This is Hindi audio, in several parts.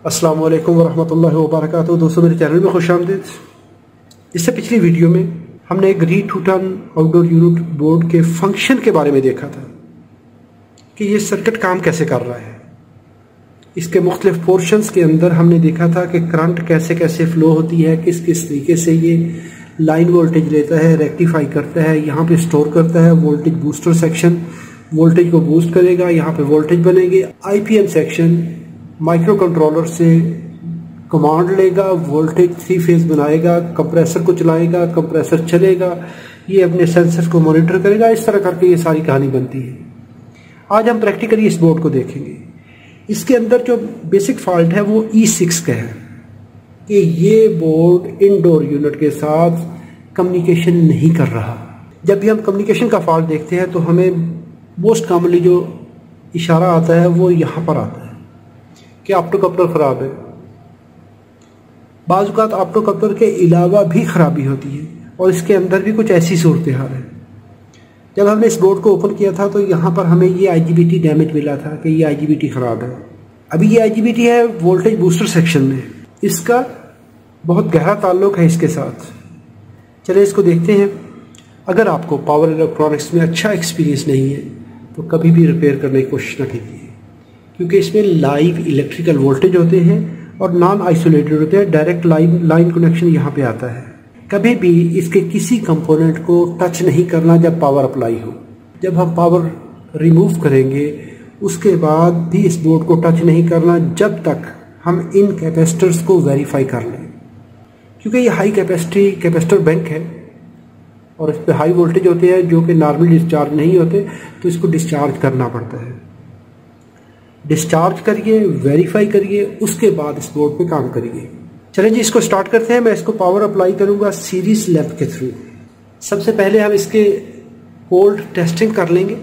अस्सलाम वालेकुम वरहमतुल्लाहि वबरकातुहू। दोस्तों, मेरे चैनल में खुश आमदीद। इससे पिछली वीडियो में हमने एक री-टू-टर्न आउटडोर यूनिट बोर्ड के फंक्शन के बारे में देखा था कि ये सर्किट काम कैसे कर रहा है। इसके मुख्तलिफ पोर्शंस के अंदर हमने देखा था कि करंट कैसे कैसे फ्लो होती है, किस किस तरीके से ये लाइन वोल्टेज लेता है, रेक्टिफाई करता है, यहाँ पे स्टोर करता है। वोल्टेज बूस्टर सेक्शन वोल्टेज को बूस्ट करेगा, यहाँ पे वोल्टेज बनेंगे। आईपीएम सेक्शन माइक्रो कंट्रोलर से कमांड लेगा, वोल्टेज 3 फेज बनाएगा, कंप्रेसर को चलाएगा, कंप्रेसर चलेगा, ये अपने सेंसर को मॉनिटर करेगा। इस तरह करके ये सारी कहानी बनती है। आज हम प्रैक्टिकली इस बोर्ड को देखेंगे। इसके अंदर जो बेसिक फॉल्ट है वो E6 का है कि ये बोर्ड इनडोर यूनिट के साथ कम्युनिकेशन नहीं कर रहा। जब भी हम कम्युनिकेशन का फॉल्ट देखते हैं तो हमें मोस्ट कॉमनली जो इशारा आता है वो यहाँ पर आता है कि ऑप्टोकप्लर ख़राब है। बाज़ औक़ात ऑप्टोकप्लर के अलावा भी ख़राबी होती है और इसके अंदर भी कुछ ऐसी सूरत हाल है। जब हमने इस बोर्ड को ओपन किया था तो यहाँ पर हमें ये IGBT डैमेज मिला था कि ये IGBT ख़राब है। अभी ये IGBT है वोल्टेज बूस्टर सेक्शन में, इसका बहुत गहरा ताल्लुक़ है इसके साथ। चलिए इसको देखते हैं। अगर आपको पावर इलेक्ट्रॉनिक्स में अच्छा एक्सपीरियंस नहीं है तो कभी भी रिपेयर करने की कोशिश ना कीजिए, क्योंकि इसमें लाइव इलेक्ट्रिकल वोल्टेज होते हैं और नॉन आइसोलेटेड होते हैं। डायरेक्ट लाइन कनेक्शन यहाँ पे आता है। कभी भी इसके किसी कंपोनेंट को टच नहीं करना जब पावर अप्लाई हो। जब हम पावर रिमूव करेंगे उसके बाद भी इस बोर्ड को टच नहीं करना जब तक हम इन कैपेसिटर्स को वेरीफाई कर लें, क्योंकि ये हाई कैपेसिटी कैपेसिटर बैंक है और इस पर हाई वोल्टेज होते हैं जो कि नॉर्मली डिस्चार्ज नहीं होते, तो इसको डिस्चार्ज करना पड़ता है। डिस्चार्ज करिए, वेरीफाई करिए, उसके बाद इस बोर्ड पे काम करिए। चलिए जी, इसको स्टार्ट करते हैं। मैं इसको पावर अप्लाई करूंगा सीरीज लैंप के थ्रू। सबसे पहले हम इसके कोल्ड टेस्टिंग कर लेंगे।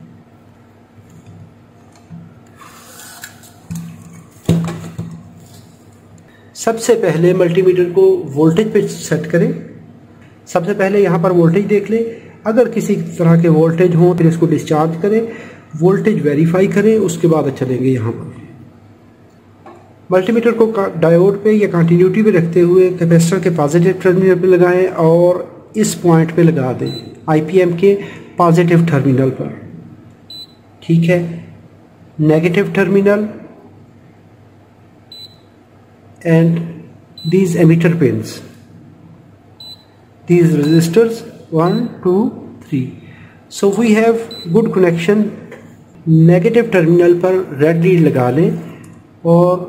सबसे पहले मल्टीमीटर को वोल्टेज पे सेट करें। सबसे पहले यहाँ पर वोल्टेज देख लें। अगर किसी तरह के वोल्टेज हो फिर इसको डिस्चार्ज करें, वोल्टेज वेरीफाई करें, उसके बाद चलेंगे। यहाँ पर मल्टीमीटर को डायोड पे या कंटिन्यूटी पे रखते हुए कैपेसिटर के पॉजिटिव टर्मिनल पे लगाएं और इस पॉइंट पे लगा दें, आईपीएम के पॉजिटिव टर्मिनल पर। ठीक है, negative terminal and these emitter pins, these resistors 1 2 3, so we have good connection। Negative terminal पर रेड लीड लगा लें और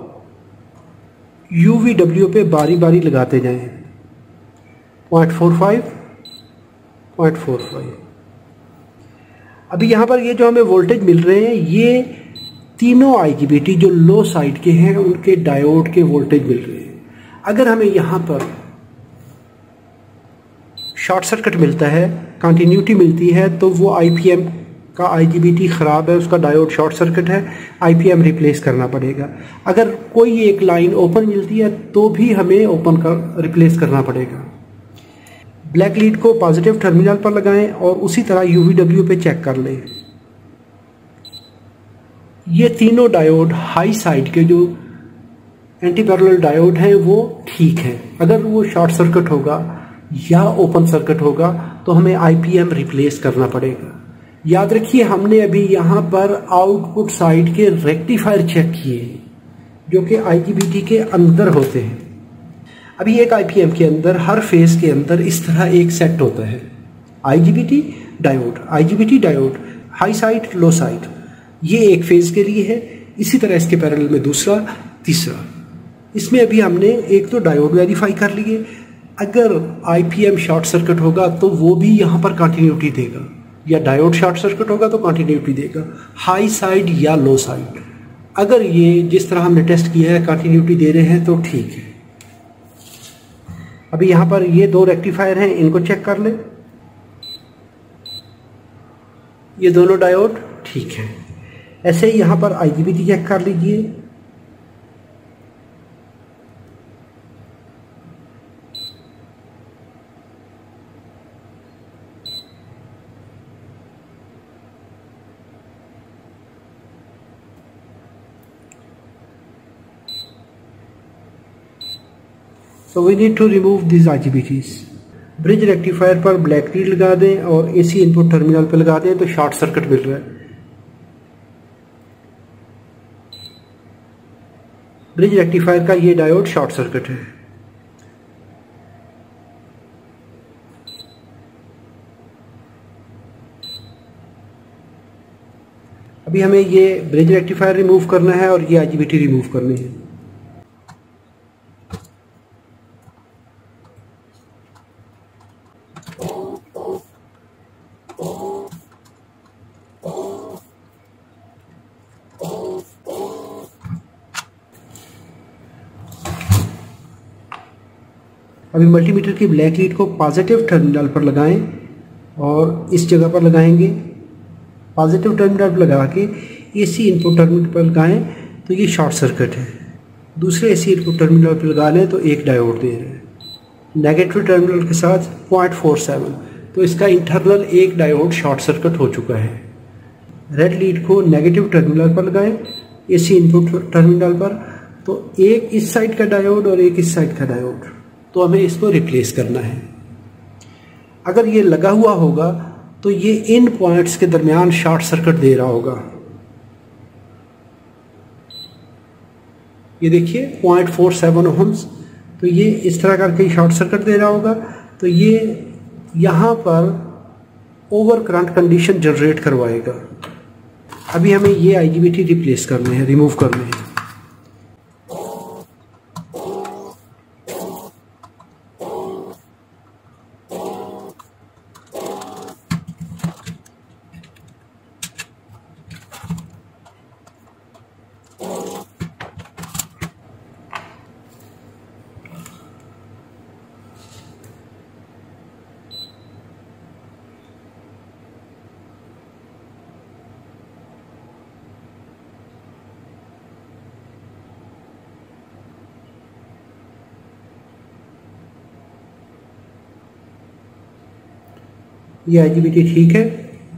UVW पे बारी बारी लगाते जाएं। 0.45 0.45। अभी यहाँ पर ये जो हमें वोल्टेज मिल रहे हैं ये तीनों IGBT जो लो साइड के हैं उनके डायोड के वोल्टेज मिल रहे हैं। अगर हमें यहाँ पर शॉर्ट सर्किट मिलता है, कंटिन्यूटी मिलती है, तो वो IPM का IGBT ख़राब है, उसका डायोड शॉर्ट सर्किट है, IPM रिप्लेस करना पड़ेगा। अगर कोई एक लाइन ओपन मिलती है तो भी हमें ओपन कर रिप्लेस करना पड़ेगा। ब्लैक लीड को पॉजिटिव टर्मिनल पर लगाएं और उसी तरह UVW पे चेक कर लें। ये तीनों डायोड हाई साइड के जो एंटी पैरेलल डायोड हैं वो ठीक है। अगर वो शॉर्ट सर्किट होगा या ओपन सर्किट होगा तो हमें IPM रिप्लेस करना पड़ेगा। याद रखिए, हमने अभी यहाँ पर आउटपुट साइड के रेक्टिफायर चेक किए जो कि IGBT के अंदर होते हैं। अभी एक IPM के अंदर हर फेज के अंदर इस तरह एक सेट होता है, IGBT diode, high side, low side. ये एक फेज के लिए है। इसी तरह इसके पैरेलल में दूसरा, तीसरा। इसमें अभी हमने एक तो डायोड वेरीफाई कर लिए। अगर IPM शॉर्ट सर्किट होगा तो वो भी यहाँ पर कंटिन्यूटी देगा, या डायोड शॉर्ट सर्किट होगा तो कंटिन्यूटी देगा, हाई साइड या लो साइड। अगर ये जिस तरह हमने टेस्ट किया है कंटिन्यूटी दे रहे हैं तो ठीक है। अभी यहाँ पर ये 2 रेक्टिफायर हैं, इनको चेक कर लें। ये दोनों डायोड ठीक है। ऐसे ही यहाँ पर IGBT चेक कर लीजिए। So we need to remove these IGBTs. Bridge rectifier पर ब्लैक लीड लगा दें और AC इनपुट टर्मिनल पर लगा दें तो शॉर्ट सर्किट मिल रहा है। ब्रिज रेक्टिफायर का ये डायोड शॉर्ट सर्किट है। अभी हमें ये ब्रिज रेक्टिफायर रिमूव करना है और ये IGBT रिमूव करनी है। अभी मल्टीमीटर की ब्लैक लीड को पॉजिटिव टर्मिनल पर लगाएं और इस जगह पर लगाएंगे। पॉजिटिव टर्मिनल पर लगा के AC इनपुट टर्मिनल पर लगाएं तो ये शॉर्ट सर्किट है। दूसरे AC इनपुट टर्मिनल पर लगा लें तो एक डायोड दे रहे हैं नेगेटिव टर्मिनल के साथ 0.47, तो इसका इंटरनल एक डायोड शॉर्ट सर्किट हो चुका है। रेड लीड को नेगेटिव टर्मिनल पर लगाएं AC इनपुट टर्मिनल पर, तो एक इस साइड का डायोड और एक इस साइड का डायोड, तो हमें इसको रिप्लेस करना है। अगर ये लगा हुआ होगा तो ये इन पॉइंट्स के दरमियान शॉर्ट सर्किट दे रहा होगा। ये देखिए 0.47 ओहम्स, तो ये इस तरह करके शॉर्ट सर्किट दे रहा होगा। तो ये यहाँ पर ओवर करंट कंडीशन जनरेट करवाएगा। अभी हमें ये IGBT रिप्लेस करने हैं, रिमूव करने हैं। ये IGBT ठीक है।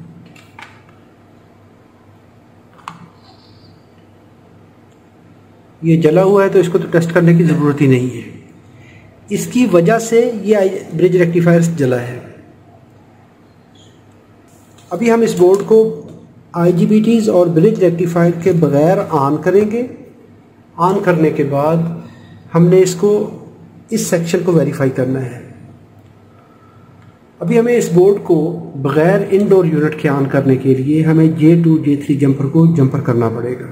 ये जला हुआ है तो इसको तो टेस्ट करने की ज़रूरत ही नहीं है। इसकी वजह से ये ब्रिज रेक्टिफायर जला है। अभी हम इस बोर्ड को IGBTs और ब्रिज रेक्टिफायर के बगैर ऑन करेंगे। ऑन करने के बाद हमने इसको इस सेक्शन को वेरीफाई करना है। अभी हमें इस बोर्ड को बगैर इनडोर यूनिट के ऑन करने के लिए हमें J2 J3 जंपर को जंपर करना पड़ेगा।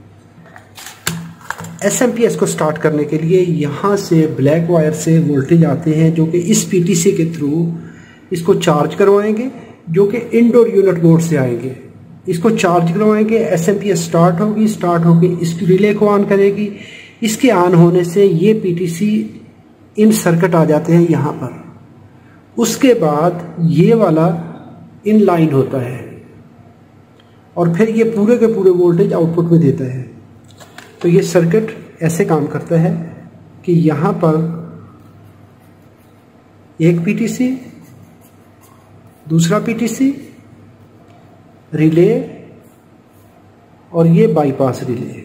SMPS को स्टार्ट करने के लिए यहाँ से ब्लैक वायर से वोल्टेज आते हैं जो कि इस PTC के थ्रू इसको चार्ज करवाएंगे, जो कि इनडोर यूनिट बोर्ड से आएंगे। इसको चार्ज करवाएंगे, SMPS स्टार्ट होगी, स्टार्ट होकर इस रिले को ऑन करेगी। इसके ऑन होने से ये PTC इन सर्किट आ जाते हैं यहाँ पर। उसके बाद ये वाला इन लाइन होता है और फिर ये पूरे के पूरे वोल्टेज आउटपुट में देता है। तो ये सर्किट ऐसे काम करता है कि यहाँ पर एक PTC, दूसरा PTC, रिले और ये बाईपास रिले।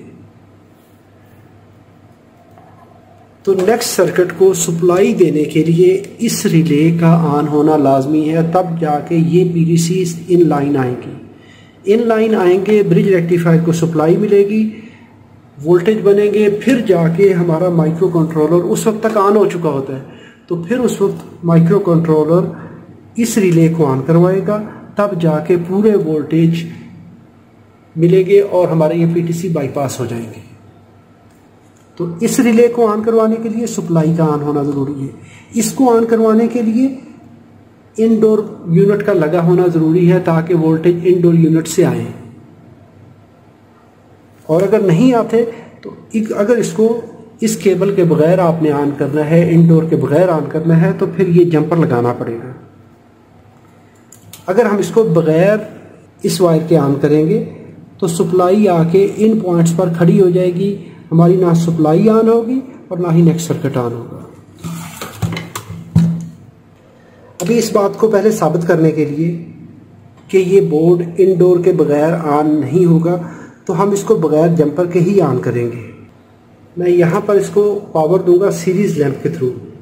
तो नेक्स्ट सर्किट को सप्लाई देने के लिए इस रिले का ऑन होना लाजमी है, तब जाके ये PTC इन लाइन आएंगी। इन लाइन आएंगे, ब्रिज रेक्टिफायर को सप्लाई मिलेगी, वोल्टेज बनेंगे, फिर जाके हमारा माइक्रो कंट्रोलर उस वक्त तक ऑन हो चुका होता है। तो फिर उस वक्त माइक्रो कंट्रोलर इस रिले को ऑन करवाएगा, तब जाके पूरे वोल्टेज मिलेंगे और हमारे ये PTC बाईपास हो जाएंगे। तो इस रिले को ऑन करवाने के लिए सप्लाई का ऑन होना ज़रूरी है। इसको ऑन करवाने के लिए इनडोर यूनिट का लगा होना ज़रूरी है ताकि वोल्टेज इनडोर यूनिट से आए। और अगर नहीं आते तो अगर इसको इस केबल के बगैर आपने ऑन करना है, इनडोर के बगैर ऑन करना है, तो फिर ये जंपर लगाना पड़ेगा। अगर हम इसको बगैर इस वायर के ऑन करेंगे तो सप्लाई आके इन पॉइंट्स पर खड़ी हो जाएगी, हमारी ना सप्लाई ऑन होगी और ना ही नेक्स्ट सर्किट ऑन होगा। अभी इस बात को पहले साबित करने के लिए कि ये बोर्ड इनडोर के बगैर ऑन नहीं होगा, तो हम इसको बगैर जंपर के ही ऑन करेंगे। मैं यहाँ पर इसको पावर दूंगा सीरीज लैंप के थ्रू।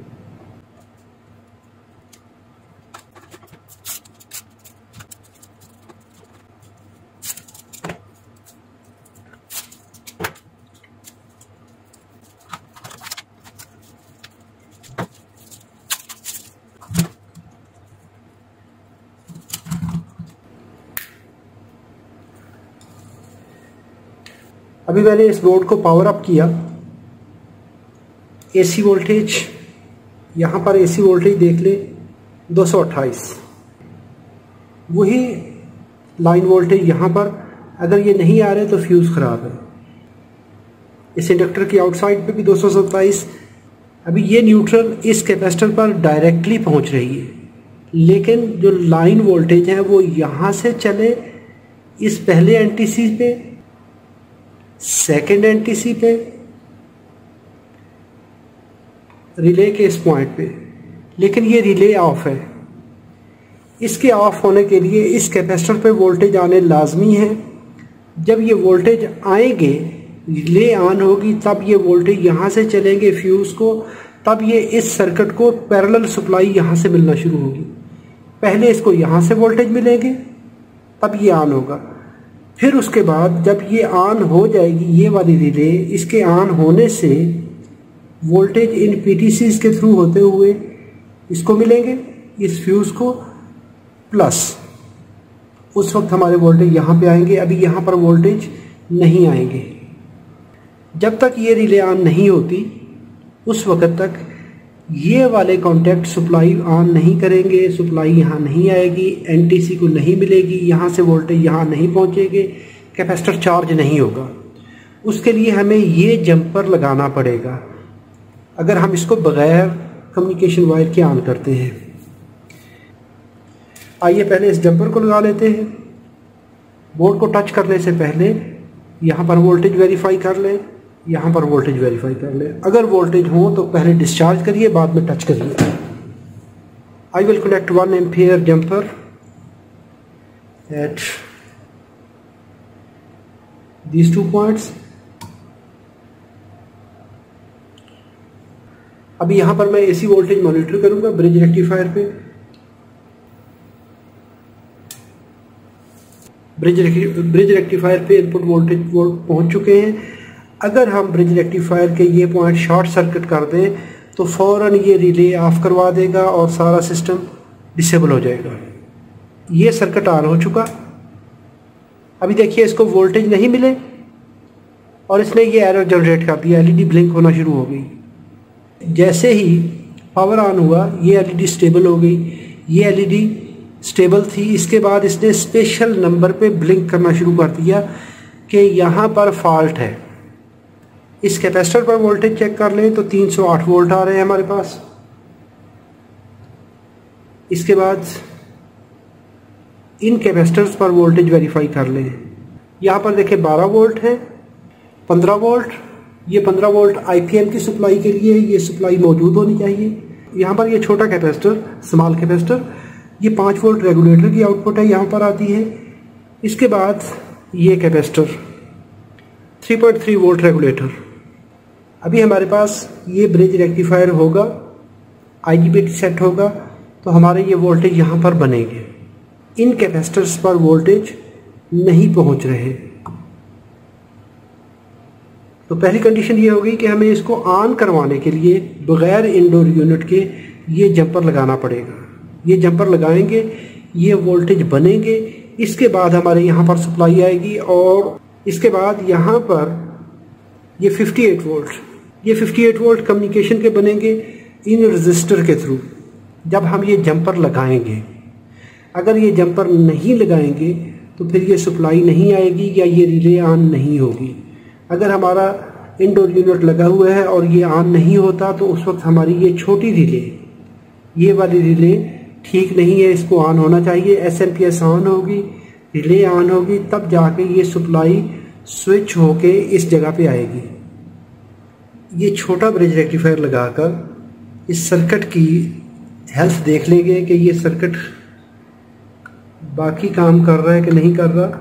अभी मैंने इस बोर्ड को पावर अप किया। एसी वोल्टेज, यहाँ पर एसी वोल्टेज देख ले 228, वही लाइन वोल्टेज यहाँ पर। अगर ये नहीं आ रहे तो फ्यूज़ ख़राब है। इस इंडक्टर की आउटसाइड पे भी 227। अभी ये न्यूट्रल इस कैपेसिटर पर डायरेक्टली पहुँच रही है, लेकिन जो लाइन वोल्टेज है वो यहाँ से चले इस पहले एनटीसी पे, सेकेंड एनटीसी पे, रिले के इस पॉइंट पे, लेकिन ये रिले ऑफ है। इसके ऑफ होने के लिए इस कैपेसिटर पे वोल्टेज आने लाजमी है। जब ये वोल्टेज आएंगे, रिले ऑन होगी, तब ये वोल्टेज यहाँ से चलेंगे फ्यूज़ को, तब ये इस सर्किट को पैरेलल सप्लाई यहाँ से मिलना शुरू होगी। पहले इसको यहाँ से वोल्टेज मिलेंगे, तब ये ऑन होगा। फिर उसके बाद जब ये ऑन हो जाएगी ये वाली रिले, इसके ऑन होने से वोल्टेज इन पीटीसीज के थ्रू होते हुए इसको मिलेंगे, इस फ्यूज़ को, प्लस उस वक्त हमारे वोल्टेज यहाँ पे आएंगे। अभी यहाँ पर वोल्टेज नहीं आएंगे। जब तक ये रिले ऑन नहीं होती उस वक्त तक ये वाले कॉन्टैक्ट सप्लाई ऑन नहीं करेंगे, सप्लाई यहाँ नहीं आएगी, एनटीसी को नहीं मिलेगी, यहाँ से वोल्टेज यहाँ नहीं पहुँचेंगे, कैपेसिटर चार्ज नहीं होगा। उसके लिए हमें ये जंपर लगाना पड़ेगा अगर हम इसको बग़ैर कम्युनिकेशन वायर के ऑन करते हैं। आइए पहले इस जंपर को लगा लेते हैं। बोर्ड को टच करने से पहले यहाँ पर वोल्टेज वेरीफाई कर लें, यहाँ पर वोल्टेज वेरीफाई कर लें। अगर वोल्टेज हो तो पहले डिस्चार्ज करिए, बाद में टच करिए। I will connect 1 ampere jumper at these 2 points। अभी यहाँ पर मैं एसी वोल्टेज मॉनिटर करूँगा ब्रिज रेक्टिफायर पे। ब्रिज रेक्टिफायर पे इनपुट वोल्टेज पहुँच चुके हैं। अगर हम ब्रिज रेक्टिफायर के ये पॉइंट शॉर्ट सर्किट कर दें तो फ़ौरन ये रिले ऑफ करवा देगा और सारा सिस्टम डिसेबल हो जाएगा। ये सर्किट ऑन हो चुका। अभी देखिए इसको वोल्टेज नहीं मिले और इसने ये एरर जनरेट कर दिया, एलईडी ब्लिंक होना शुरू हो गई। जैसे ही पावर ऑन हुआ ये एलईडी स्टेबल हो गई। ये एलईडी स्टेबल थी, इसके बाद इसने स्पेशल नंबर पे ब्लिंक करना शुरू कर दिया कि यहाँ पर फॉल्ट है। इस कैपेसिटर पर वोल्टेज चेक कर लें तो 308 वोल्ट आ रहे हैं हमारे पास। इसके बाद इन कैपेसिटर्स पर वोल्टेज वेरीफाई कर लें। यहाँ पर देखें 12 वोल्ट है, 15 वोल्ट। ये 15 वोल्ट आईपीएम की सप्लाई के लिए ये सप्लाई मौजूद होनी चाहिए। यहाँ पर ये छोटा कैपेसिटर, स्मॉल कैपेसिटर, ये 5 वोल्ट रेगुलेटर की आउटपुट है, यहाँ पर आती है। इसके बाद ये कैपेसिटर 3.3 वोल्ट रेगुलेटर। अभी हमारे पास ये ब्रिज रेक्टिफायर होगा, आईजीबीटी सेट होगा, तो हमारे ये वोल्टेज यहाँ पर बनेंगे। इन कैपेसिटर्स पर वोल्टेज नहीं पहुँच रहे, तो पहली कंडीशन ये होगी कि हमें इसको ऑन करवाने के लिए बगैर इंडोर यूनिट के ये जंपर लगाना पड़ेगा। ये जंपर लगाएंगे, ये वोल्टेज बनेंगे। इसके बाद हमारे यहाँ पर सप्लाई आएगी और इसके बाद यहाँ पर ये 58 वोल्ट कम्युनिकेशन के बनेंगे इन रजिस्टर के थ्रू। जब हम ये जंपर लगाएंगे, अगर ये जंपर नहीं लगाएंगे तो फिर ये सप्लाई नहीं आएगी या ये रिले ऑन नहीं होगी। अगर हमारा इंडोर यूनिट लगा हुआ है और ये ऑन नहीं होता तो उस वक्त हमारी ये छोटी रिले, ये वाली रिले ठीक नहीं है, इसको ऑन होना चाहिए। एसएमपीएस ऑन होगी, रिले ऑन होगी, तब जाके ये सप्लाई स्विच होके इस जगह पे आएगी। ये छोटा ब्रिज रेक्टिफायर लगाकर इस सर्किट की हेल्थ देख लेंगे कि ये सर्किट बाकी काम कर रहा है कि नहीं कर रहा।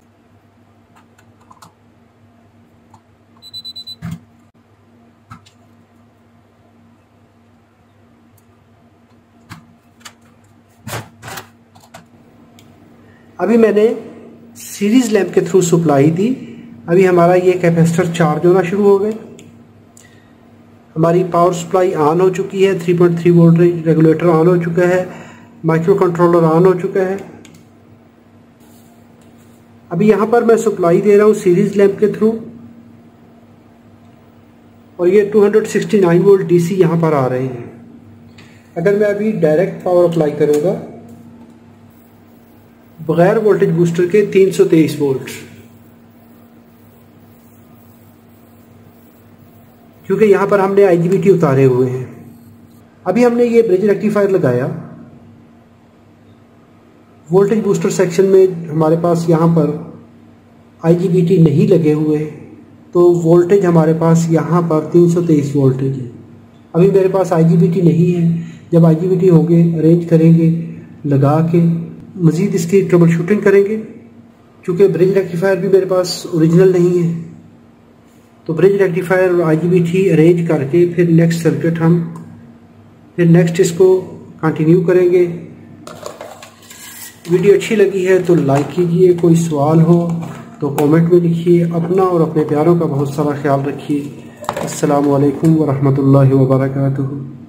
अभी मैंने सीरीज लैंप के थ्रू सप्लाई दी। अभी हमारा ये कैपेसिटर चार्ज होना शुरू हो गए। हमारी पावर सप्लाई ऑन हो चुकी है, 3.3 वोल्ट रेगुलेटर ऑन हो चुका है, माइक्रो कंट्रोलर ऑन हो चुका है। अभी यहाँ पर मैं सप्लाई दे रहा हूँ सीरीज लैंप के थ्रू और ये 269 वोल्ट डीसी यहाँ पर आ रहे हैं। अगर मैं अभी डायरेक्ट पावर अप्लाई करूँगा बगैर वोल्टेज बूस्टर के 323 वोल्ट, क्योंकि यहाँ पर हमने IGBT उतारे हुए हैं। अभी हमने ये ब्रिज रेक्टिफायर लगाया, वोल्टेज बूस्टर सेक्शन में हमारे पास यहाँ पर IGBT नहीं लगे हुए, तो वोल्टेज हमारे पास यहाँ पर 323 वोल्टेज है। अभी मेरे पास IGBT नहीं है, जब IGBT होंगे अरेंज करेंगे, लगा के मज़ीद इसकी ट्रबल शूटिंग करेंगे। क्योंकि ब्रिज रेक्टिफायर भी मेरे पास ओरिजिनल नहीं है, तो ब्रिज रेक्टिफायर IGBT अरेंज करके फिर नेक्स्ट सर्किट हम फिर नेक्स्ट इसको कंटिन्यू करेंगे। वीडियो अच्छी लगी है तो लाइक कीजिए, कोई सवाल हो तो कमेंट में लिखिए। अपना और अपने प्यारों का बहुत सारा ख्याल रखिए। अस्सलामु अलैकुम वरहमतुल्लाहि वबरकातुहू।